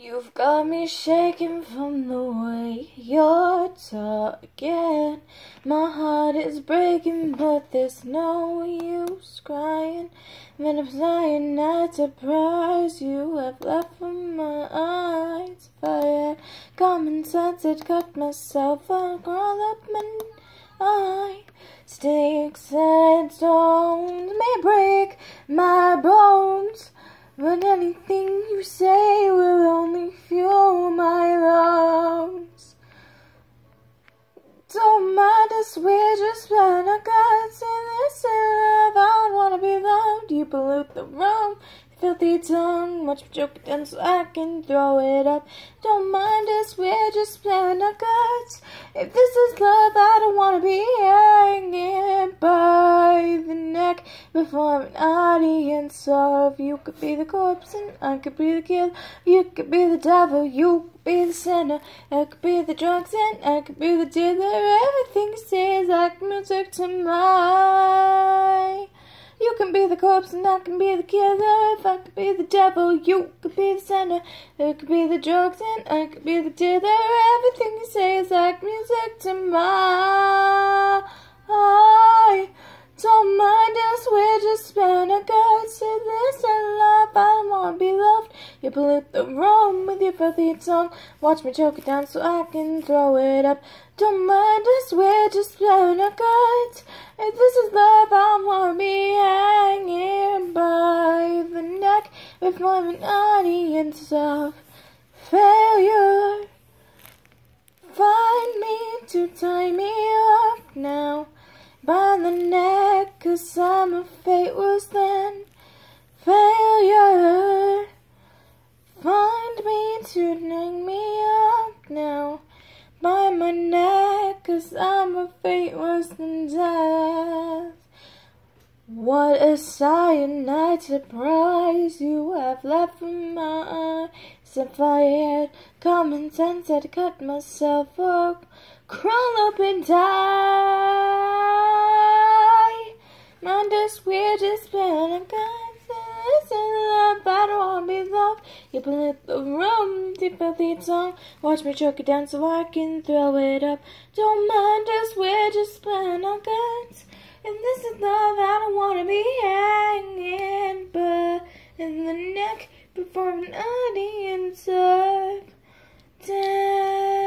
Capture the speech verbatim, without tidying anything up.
You've got me shaking from the way you're talking. My heart is breaking, but there's no use crying. When I'm flying at the prize you have left from my eyes. If I had common sense, I'd cut myself and crawl up and I. Sticks and stones may break my bones, but anything you say will only fuel my lungs. Don't mind us, we're just blind. I gotta say this in love. I don't wanna be loved. You pollute the room, filthy tongue. Watch me choke it down so I can throw it up. Don't mind us, we're just playing our guts. If this is love, I don't wanna be hanging by the neck before an audience of. You could be the corpse and I could be the killer. You could be the devil, you could be the sinner. I could be the drugs and I could be the dealer. Everything stays like music to my. You can be the corpse and I can be the killer. If I could be the devil, you could be the sinner. I could be the drugs and I could be the dealer. Everything you say is like music to my. Don't mind us, we're just spending our guts. Say this and love, I don't wanna be loved. You pollute the room with your filthy tongue. Watch me choke it down so I can throw it up. Don't mind us, we're just spending our guts. If this is love, I don't wanna be hanging by the neck before an audience of failure. Find me to tie me up now by the neck, 'cause I'm a fate worse than failure. Find me to hang me up now by my neck, 'cause I'm a fate worse than death. What a cyanide surprise you have left from my eyes. If I had common sense, I'd cut myself up, crawl up and die. Mind us, we're just playing guys. This is love, I don't wanna be loved. You pollute the room, deep filthy tongue. Watch me choke it down so I can throw it up. Don't mind us, we're just playing our guns. If this is love, I don't wanna be hanging but in the neck before an audience of death.